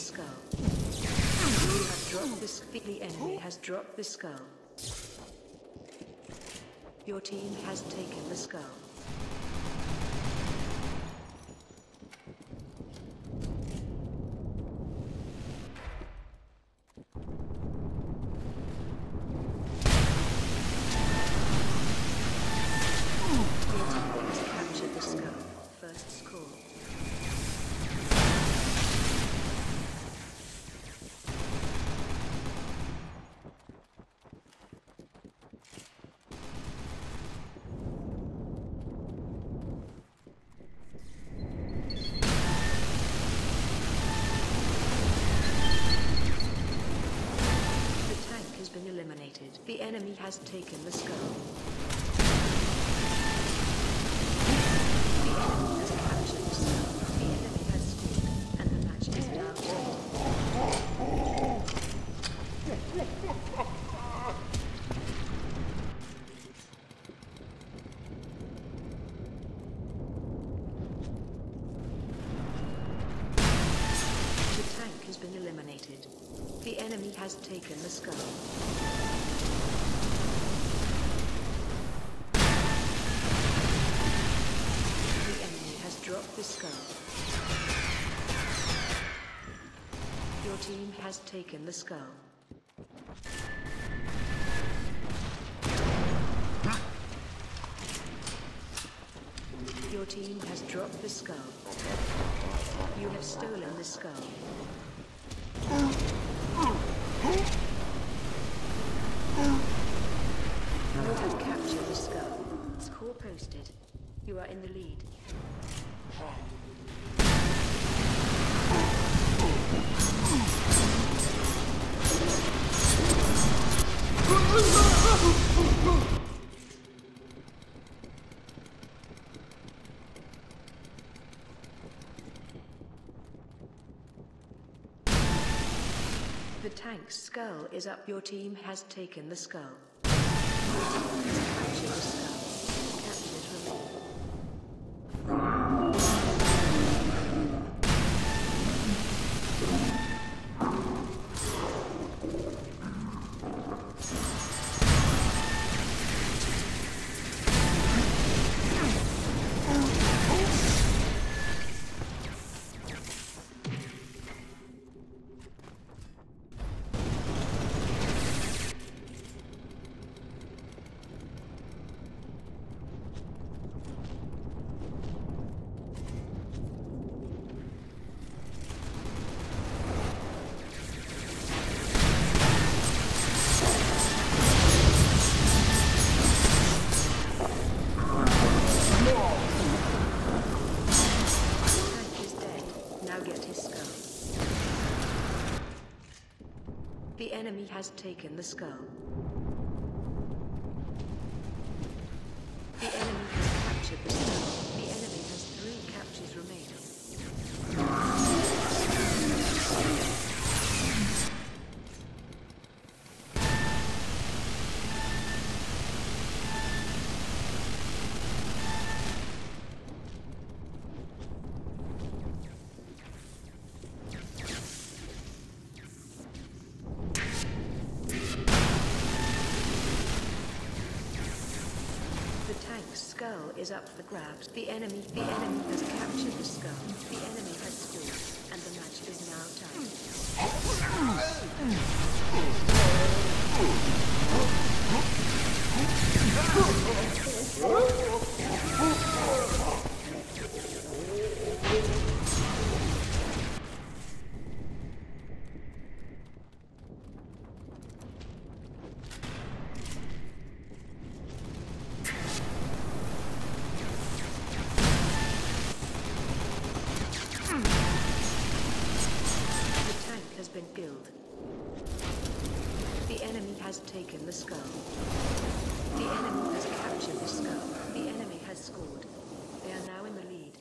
skull. You have dropped this. The enemy has dropped the skull. Your team has taken the skull. The enemy has taken the skull. The enemy has captured the skull. The enemy has scored, and the match is now tied. The tank has been eliminated. The enemy has taken the skull. Drop the skull. Your team has taken the skull. Your team has dropped the skull. You have stolen the skull. You have captured the skull. Score posted. You are in the lead. The tank's skull is up. Your team has taken the skull. Your team has captured the skull. Captured remain. The enemy has taken the skull. The enemy has captured the skull. The enemy has 3 captures remaining. Skull is up for grabs. The enemy has captured the skull. The enemy has scored, and the match is now been killed. The enemy has taken the skull. The enemy has captured the skull. The enemy has scored. They are now in the lead.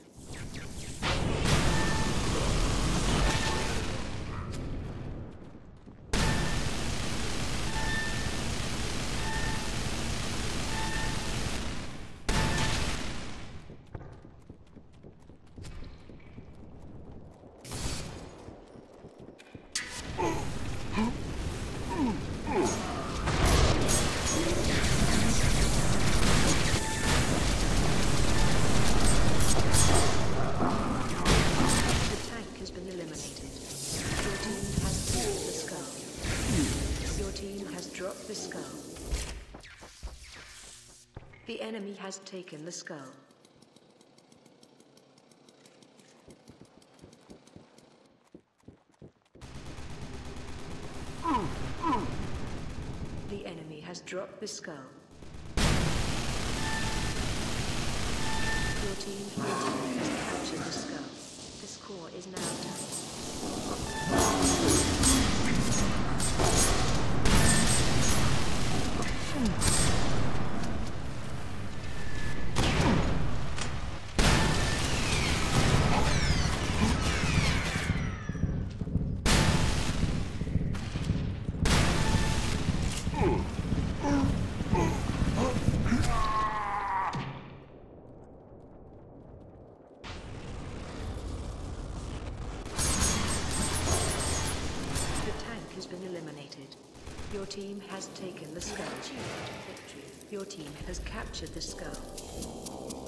tank has been eliminated. Your team has taken the skull. Your team has dropped the skull. The enemy has taken the skull. The enemy has dropped the skull. Your team has captured the skull. The score is now eliminated. Your team has taken the skull. Your team has captured the skull.